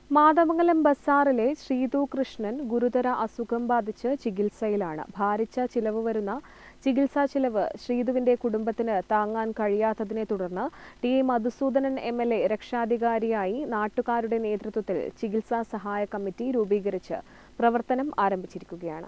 മാതമംഗലം ബസാറിലെ ശ്രീതു കൃഷ്ണൻ ഗുരുതര അസുഖം ബാധിച്ച് ചികിത്സയിലാണ്. ഭാരിച്ച ചിലവ് വരുന്ന ചികിത്സാ ചിലവ് ശ്രീതുവിന്റെ കുടുംബത്തിന് താങ്ങാൻ കഴിയാത്തതിനെ തുടർന്ന് ടി മധുസൂദനൻ എംഎൽഎ രക്ഷാധികാരിയായി നാട്ടുകാരുടെ നേതൃത്വത്തിൽ ചികിത്സാ സഹായ കമ്മിറ്റി രൂപീകരിച്ച് പ്രവർത്തനം ആരംഭിച്ചിരിക്കുകയാണ്.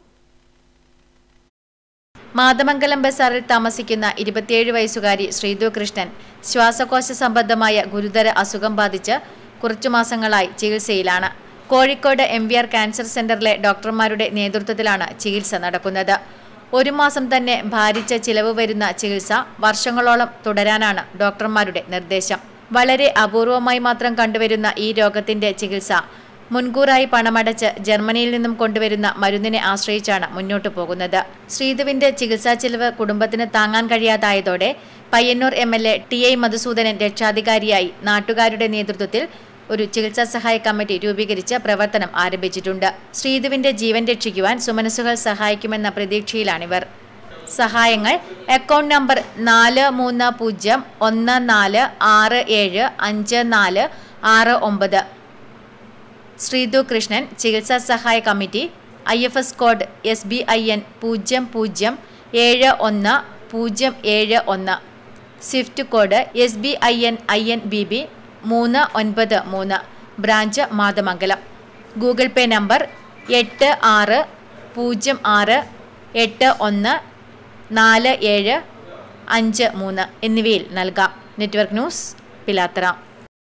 മാതമംഗലം ബസാറിൽ താമസിക്കുന്ന 27 വയസ്സുകാരി ശ്രീതു കൃഷ്ണൻ ശ്വാസകോശ സംബന്ധമായ ഗുരുതര അസുഖം ബാധിച്ച് കുറച്ചു മാസങ്ങളായി ചികിത്സയിലാണ്. കോഴിക്കോട് MVR ക്യാൻസർ സെന്ററിലെ ഡോക്ടർമാരുടെ നേതൃത്വത്തിലാണ് ചികിത്സ നടക്കുന്നത്. ഒരു മാസം തന്നെ ഭാരിച്ച ചിലവ് വരുന്ന ചികിത്സ വർഷങ്ങളോളം തുടരാനാണ് ഡോക്ടർമാരുടെ നിർദ്ദേശം. വളരെ അപൂർവമായി മാത്രം കണ്ടുവരുന്ന ഈ രോഗത്തിന്റെ ചികിത്സ മുൻകൂറായി പണമടച്ച് ജർമ്മനിയിൽ നിന്നും കൊണ്ടുവരുന്ന മരുന്നിനെ ആശ്രയിച്ചാണ് മുന്നോട്ടു പോകുന്നത്. ശ്രീതുവിന്റെ ചികിത്സാ ചിലവ് കുടുംബത്തിന് താങ്ങാൻ കഴിയാതായതോടെ പയ്യന്നൂർ MLA ടി മധുസൂദനൻ രക്ഷാധികാരിയായി നാട്ടുകാരുടെ നേതൃത്വത്തിൽ ഒരു ചികിത്സാ സഹായ കമ്മിറ്റി രൂപീകരിച്ച് പ്രവർത്തനം ആരംഭിച്ചിട്ടുണ്ട്. ശ്രീതുവിന്റെ ജീവൻ രക്ഷിക്കുവാൻ സുമനസുകൾ സഹായിക്കുമെന്ന പ്രതീക്ഷയിലാണിവർ. സഹായങ്ങൾ അക്കൗണ്ട് നമ്പർ 4314675469 ശ്രീതു കൃഷ്ണൻ ചികിത്സാ സഹായ committee, IFS code SBIN 0071071, swift code SBIN INBB 393, branch Mathamangalam. Google Pay number 8606814753 എന്നിവയിൽ നൽകാം. Network news, Pilathara.